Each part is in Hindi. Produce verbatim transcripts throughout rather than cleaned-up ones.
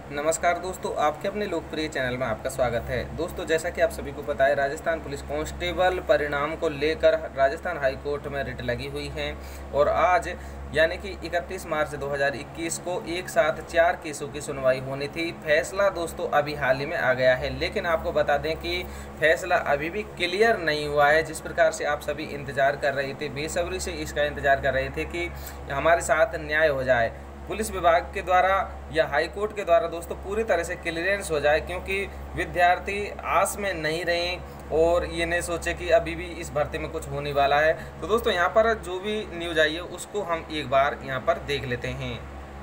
नमस्कार दोस्तों, आपके अपने लोकप्रिय चैनल में आपका स्वागत है। दोस्तों, जैसा कि आप सभी को पता है, राजस्थान पुलिस कांस्टेबल परिणाम को लेकर राजस्थान हाई कोर्ट में रिट लगी हुई है और आज यानी कि इकतीस मार्च दो हज़ार इक्कीस को एक साथ चार केसों की सुनवाई होनी थी। फैसला दोस्तों अभी हाल ही में आ गया है, लेकिन आपको बता दें कि फैसला अभी भी क्लियर नहीं हुआ है। जिस प्रकार से आप सभी इंतजार कर रहे थे, बेसब्री से इसका इंतजार कर रहे थे कि हमारे साथ न्याय हो जाए, पुलिस विभाग के द्वारा या हाई कोर्ट के द्वारा दोस्तों पूरी तरह से क्लियरेंस हो जाए, क्योंकि विद्यार्थी आस में नहीं रहें और ये नहीं सोचे कि अभी भी इस भर्ती में कुछ होने वाला है। तो दोस्तों यहाँ पर जो भी न्यूज़ आई है उसको हम एक बार यहाँ पर देख लेते हैं।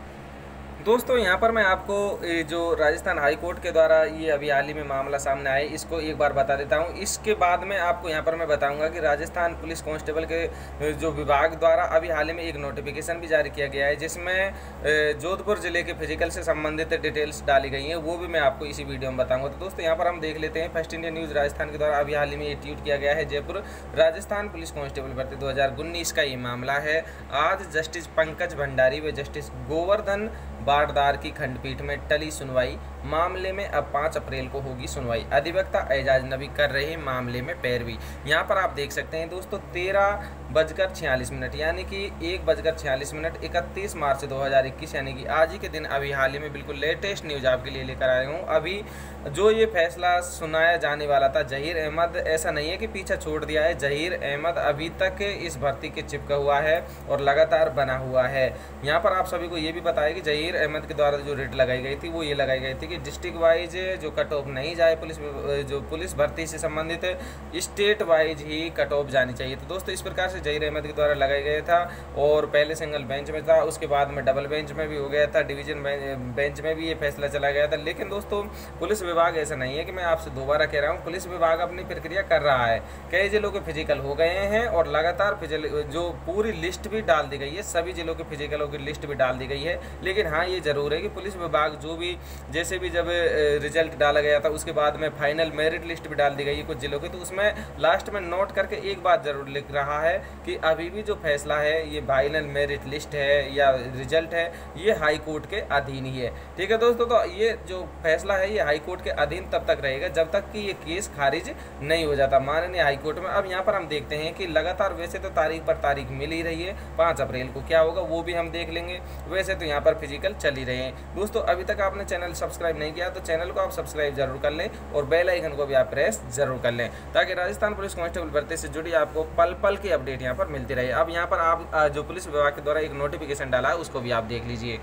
दोस्तों यहाँ पर मैं आपको जो राजस्थान हाई कोर्ट के द्वारा ये अभी हाल ही में मामला सामने आया, इसको एक बार बता देता हूँ। इसके बाद में आपको यहाँ पर मैं बताऊँगा कि राजस्थान पुलिस कांस्टेबल के जो विभाग द्वारा अभी हाल ही में एक नोटिफिकेशन भी जारी किया गया है, जिसमें जोधपुर जिले के फिजिकल से संबंधित डिटेल्स डाली गई हैं, वो भी मैं आपको इसी वीडियो में बताऊँगा। तो दोस्तों यहाँ पर हम देख लेते हैं। फर्स्ट इंडिया न्यूज़ राजस्थान के द्वारा अभी हाल ही में ये ट्वीट किया गया है। जयपुर राजस्थान पुलिस कांस्टेबल भर्ती दो हज़ार उन्नीस का ये मामला है। आज जस्टिस पंकज भंडारी व जस्टिस गोवर्धन बारदार की खंडपीठ में टली सुनवाई। मामले में अब पाँच अप्रैल को होगी सुनवाई। अधिवक्ता एजाज नबी कर रहे मामले में पैरवी। यहाँ पर आप देख सकते हैं दोस्तों, तेरह बजकर छियालीस मिनट यानी कि एक बजकर छियालीस मिनट इकतीस मार्च दो हज़ार इक्कीस यानी कि आज ही के दिन अभी हाल ही में बिल्कुल लेटेस्ट न्यूज़ आपके लिए लेकर आया हूँ। अभी जो ये फैसला सुनाया जाने वाला था, जहीर अहमद, ऐसा नहीं है कि पीछा छोड़ दिया है। जहीर अहमद अभी तक इस भर्ती के चिपका हुआ है और लगातार बना हुआ है। यहाँ पर आप सभी को ये भी बताया कि जहीर अहमद के द्वारा जो रेट लगाई गई थी वो ये लगाई गई थी कि डिस्ट्रिक्ट वाइज जो कट ऑफ नहीं जाए, पुलिस जो पुलिस भर्ती से संबंधित स्टेट वाइज ही कट ऑफ जानी चाहिए। तो दोस्तों इस प्रकार से जहीर अहमद के द्वारा लगाया गया था और पहले सिंगल बेंच में था, उसके बाद में डबल बेंच में भी हो गया था, डिवीजन बेंच में भी ये फैसला चला गया था। लेकिन दोस्तों पुलिस विभाग ऐसा नहीं है कि मैं आपसे दोबारा कह रहा हूँ, पुलिस विभाग अपनी प्रक्रिया कर रहा है। कई जिलों के फिजिकल हो गए हैं और लगातार फिजिकल जो पूरी लिस्ट भी डाल दी गई है, सभी जिलों के फिजिकलों की लिस्ट भी डाल दी गई है। लेकिन हाँ, ये जरूर है कि पुलिस विभाग जो भी जैसे भी जब रिजल्ट डाला गया था उसके बाद में फाइनल मेरिट लिस्ट भी डाल दी गई है कुछ जिलों की, तो उसमें लास्ट में नोट करके एक बात जरूर लिख रहा है कि अभी भी जो फैसला है ये फाइनल मेरिट लिस्ट है या रिजल्ट है, ये हाई कोर्ट के अधीन ही है। ठीक है दोस्तों, तो ये जो फैसला है ये हाई कोर्ट के अधीन तब तक रहेगा जब तक कि ये केस खारिज नहीं हो जाता माननीय हाई कोर्ट में। अब यहाँ पर हम देखते हैं कि लगातार वैसे तो तारीख पर तारीख मिल ही रही है, पाँच अप्रैल को क्या होगा वो भी हम देख लेंगे। वैसे तो यहाँ पर फिजिकल चल ही रहे हैं। दोस्तों अभी तक आपने चैनल सब्सक्राइब नहीं किया तो चैनल को आप सब्सक्राइब जरूर कर लें और बेल आइकन को भी आप प्रेस जरूर कर लें, ताकि राजस्थान पुलिस कांस्टेबल भर्ती से जुड़ी आपको पल पल की अपडेट यहाँ पर मिलती रहे। अब यहाँ पर आप जो पुलिस विभाग के द्वारा एक नोटिफिकेशन डाला है उसको भी आप देख लीजिए।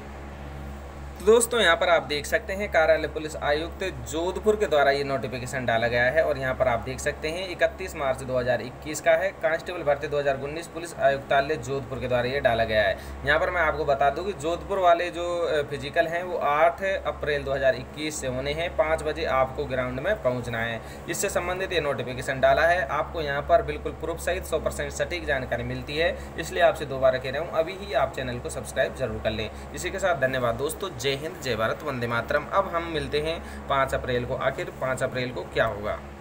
तो दोस्तों यहाँ पर आप देख सकते हैं, कार्यालय पुलिस आयुक्त जोधपुर के द्वारा ये नोटिफिकेशन डाला गया है और यहाँ पर आप देख सकते हैं इकतीस मार्च दो हज़ार इक्कीस का है। कांस्टेबल भर्ती दो हज़ार उन्नीस पुलिस आयुक्तालय जोधपुर के द्वारा ये डाला गया है। यहाँ पर मैं आपको बता दूं कि जोधपुर वाले जो फिजिकल हैं वो आठ अप्रैल दो हज़ार इक्कीस से होने हैं। पाँच बजे आपको ग्राउंड में पहुँचना है। इससे संबंधित ये नोटिफिकेशन डाला है। आपको यहाँ पर बिल्कुल प्रूफ सहित सौ परसेंट सटीक जानकारी मिलती है, इसलिए आपसे दोबारा कह रहा हूँ, अभी ही आप चैनल को सब्सक्राइब जरूर कर लें। इसी के साथ धन्यवाद दोस्तों। जय हिंद, जय भारत, वंदे मातरम। अब हम मिलते हैं पाँच अप्रैल को। आखिर पाँच अप्रैल को क्या होगा।